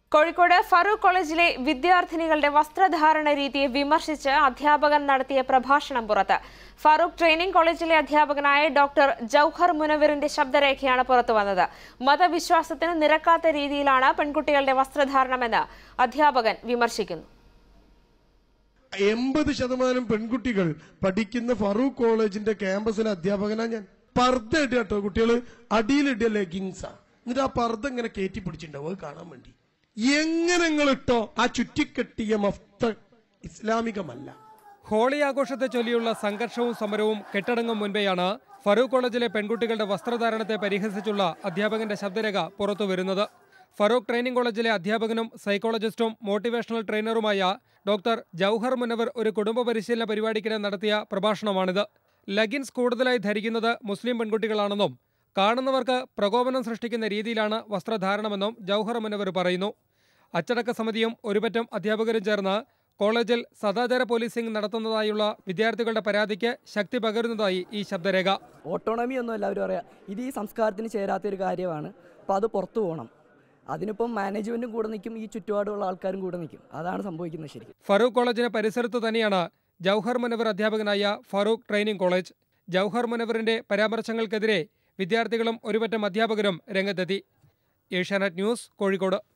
കോഴിക്കോട് ഫറൂഖ് കോളേജിലെ വിദ്യാർത്ഥിനികളുടെ വസ്ത്രധാരണ രീതിയെ വിമർശിച്ച് അധ്യാപകൻ നടത്തിയ പ്രഭാഷണം പുറത്ത്. ഫറൂഖ് ട്രെയിനിംഗ് കോളേജിലെ അധ്യാപകനായ ഡോക്ടർ ജൌഹർ മുനവറിന്റെ ശബ്ദരേഖയാണ് പുറത്തുവന്നത്. മതവിശ്വാസത്തിന് നിരക്കാത്ത രീതിയിലാണ് പെൺകുട്ടികളുടെ വസ്ത്രധാരണമെന്ന് അധ്യാപകൻ വിമർശിക്കുന്നു. 80% പെൺകുട്ടികൾ പഠിക്കുന്ന ഫറൂഖ് കോളേജിന്റെ ക്യാമ്പസിലെ അധ്യാപകനാണ് ഞാൻ. പർദ്ദ ഇടുക കേട്ടോ, കുട്ടികൾ അടിയിലിടുക ലെഗിങ്സാ, എന്നിട്ട് ആ പർദ്ദ ഇങ്ങനെ കയറ്റി പിടിച്ചിട്ടുണ്ടാവും, അത് കാണാൻ വേണ്ടി. എങ്ങനെ നിങ്ങൾ ഇട്ടോ ആ ചുറ്റിക്കെട്ടിയ മഫ്ത ഇസ്ലാമികമല്ല. ഹോളി ആഘോഷത്തെ ചൊല്ലിയുള്ള സംഘർഷവും സമരവും കെട്ടടങ്ങും മുൻപെയാണ് ഫറൂഖ് കോളേജിലെ പെൺകുട്ടികളുടെ വസ്ത്രധാരണത്തെ പരിഹസിച്ചുള്ള അധ്യാപകന്റെ ശബ്ദരേഖ പുറത്തുവരുന്നത്. ഫറൂഖ് ട്രെയിനിംഗ് കോളേജിലെ അധ്യാപകനും സൈക്കോളജിസ്റ്റും മോട്ടിവേഷണൽ ട്രെയിനറുമായ ഡോക്ടർ ജൌഹർ മുനവർ ഒരു കുടുംബ പരിശീലന പരിപാടിക്കിടെ നടത്തിയ പ്രഭാഷണമാണിത്. ലഗിൻസ് കൂടുതലായി ധരിക്കുന്നത് മുസ്ലിം പെൺകുട്ടികളാണെന്നും കാണുന്നവർക്ക് പ്രകോപനം സൃഷ്ടിക്കുന്ന രീതിയിലാണ് വസ്ത്രധാരണമെന്നും ജൌഹർ മുനവർ പറയുന്നു. അച്ചടക്ക സമിതിയും ഒരുപറ്റം അധ്യാപകരും ചേർന്ന് കോളേജിൽ സദാചാര പോലീസിംഗ് നടത്തുന്നതായുള്ള വിദ്യാർത്ഥികളുടെ പരാതിക്ക് ശക്തി പകരുന്നതായി ഈ ശബ്ദരേഖ. ഓട്ടോണമി ഒന്നും എല്ലാവരും പറയാം, ഇത് ഈ സംസ്കാരത്തിന് ചേരാത്തൊരു കാര്യമാണ്. അപ്പോൾ അത് പുറത്തു പോകണം. അതിനിപ്പം മാനേജ്മെന്റും കൂടെ നിൽക്കും, ഈ ചുറ്റുപാടുള്ള ആൾക്കാരും കൂടെ നിൽക്കും. അതാണ് സംഭവിക്കുന്നത്. ശരി, ഫറൂഖ് കോളേജിന് പരിസരത്ത് തന്നെയാണ് ജൌഹർ മുനവർ അധ്യാപകനായ ഫറൂഖ് ട്രെയിനിംഗ് കോളേജ്. ജൌഹർ മുനവറിന്റെ പരാമർശങ്ങൾക്കെതിരെ വിദ്യാർത്ഥികളും ഒരുപറ്റം അധ്യാപകരും രംഗത്തെത്തി. ഏഷ്യാനെറ്റ് ന്യൂസ്, കോഴിക്കോട്.